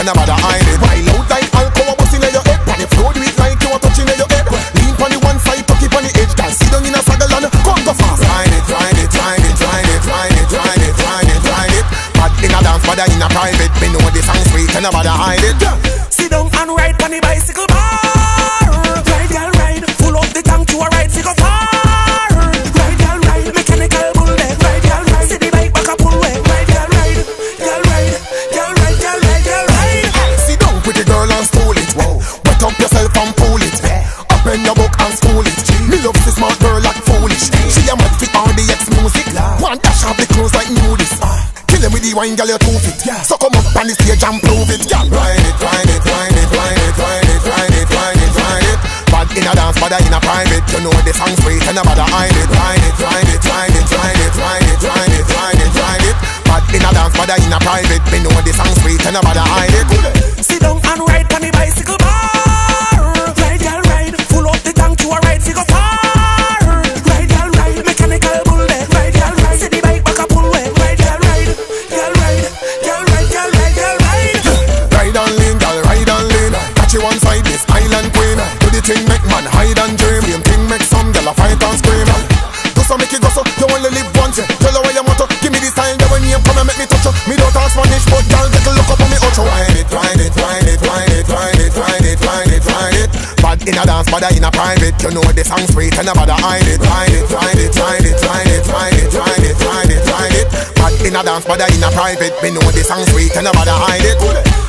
nobody hide it. Wild out like alcohol busting in your head. On the floor do it like you are touching in your head. Lean on the one side, tuck it on the edge. Girl, sit down in a saddle and come go fast. Ride it, ride it, ride it, ride it, ride it, ride it, ride it, ride it. Bad in a dance, but in a private. Me know the song sweet and nobody hide it. Sit down and ride on the bicycle bar. Ride, girl, ride. Full up the tank to a ride, figure far. Ride, girl, ride. Mechanical bull bed. Ride, girl, ride. See the bike back up pull way. Ride, girl, ride. Girl, ride. Girl, ride, girl, ride, girl, ride. Sit down, pretty girl, and stool it. Wet up yourself and pull it. Open your book and school it. Me love this smart girl like foolish. She a mad fit on the X music. One dash of the clothes like nudist. Kill him with the wine, girl, you too fit. So come up on the stage and prove it. Girl, ride it, ride it, ride it, ride it, ride it, ride it, ride it, ride it. Bad in a dance, bad in a private. You know the song sweet and nobody hide it. Ride it, ride it, ride it, ride it, ride it, ride it, ride it, ride it. Bad in a dance, bad in a private. Me know the song sweet and nobody hide it. Sit down and ride on the bicycle bar. Ride, girl, ride. Full up the tank to a ride, figure far. Ride, girl, ride. Mechanical bull bed. Ride, girl, ride. See the bike back up pull way. Ride, girl, ride. Girl, ride. Girl, ride, girl, ride, girl, ride. Ride and lean, girl, ride and lean. Catch you one side, this island queen. Do the thing make man hide and dream. Same thing make some girl a fight and scream. Do so make it go so, you only live once. Tell her where you want to, give me the style. That when you come and make me touch you. Me don't talk Spanish, but girl, take a look up on me outro. Ride it, ride it, ride it, ride it, ride it, ride it, ride it, ride it. Bad in a dance, bad in a private. You know the song sweet and nobody hide it. Ride it, ride it, ride it, ride it, ride it, ride it, ride it, ride it. Bad in a dance, bad in a private. Me know the song sweet and nobody hide it.